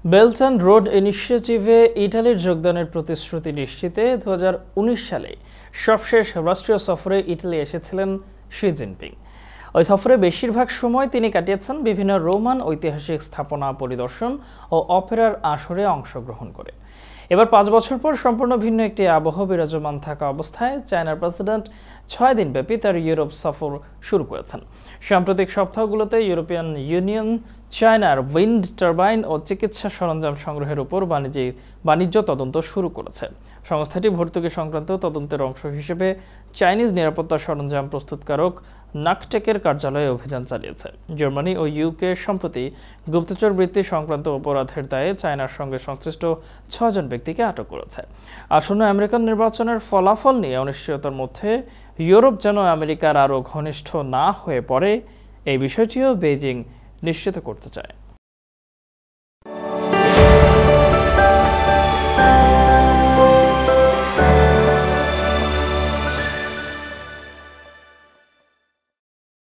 Belt and road ইনিশিয়েটিভে ইটালির যোগদানের প্রতিশ্রুতি নিশ্চিতে 2019 সালে সবশেষ রাষ্ট্রীয় সফরে ইটালি এসেছিলেন শি জিনপিং। ওই সফরে বেশিরভাগ সময় তিনি কাটিয়েছেন বিভিন্ন রোমান ঐতিহাসিক স্থাপনা পরিদর্শন ও অপেরার আসরে অংশগ্রহণ করে। এবার 5 বছর পর সম্পূর্ণ ভিন্ন একটি আবহ বিরাজমান থাকা অবস্থায় চায়নার প্রেসিডেন্ট 6 দিনব্যাপী তার ইউরোপ সফর শুরু করেছেন। সাম্প্রতিক সপ্তাহগুলোতে ইউরোপিয়ান ইউনিয়ন চায়নার উইন্ড টারবাইন ও চিকিৎসা সরঞ্জাম সংগ্রহের উপর বাণিজ্য তদন্ত শুরু করেছে। সংস্থাটি ভর্তুকি সংক্রান্ত তদন্তের অংশ হিসেবে চাইনিজ নিরাপত্তা সরঞ্জাম প্রস্তুতকারক নাকটেকের কার্যালয়ে অভিযান চালিয়েছে। জার্মানি ও ইউকে সম্প্রতি গুপ্তচর বৃত্তি সংক্রান্ত অপরাধের দায়ে চায়নার সঙ্গে সংশ্লিষ্ট 6 জন ব্যক্তিকে আটক করেছে। আসন্ন আমেরিকান নির্বাচনের ফলাফল নিয়ে অনিশ্চয়তার মধ্যে ইউরোপ যেন আমেরিকার আরও ঘনিষ্ঠ না হয়ে পড়ে, এই বিষয়টিও বেইজিং নিশ্চিত করতে চায়।